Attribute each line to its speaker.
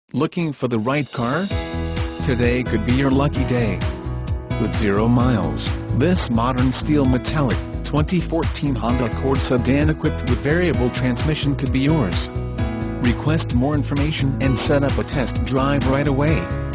Speaker 1: Looking for the right car? Today could be your lucky day. With 0 miles, this modern steel metallic, 2014 Honda Accord Sedan equipped with variable transmission could be yours. Request more information and set up a test drive right away.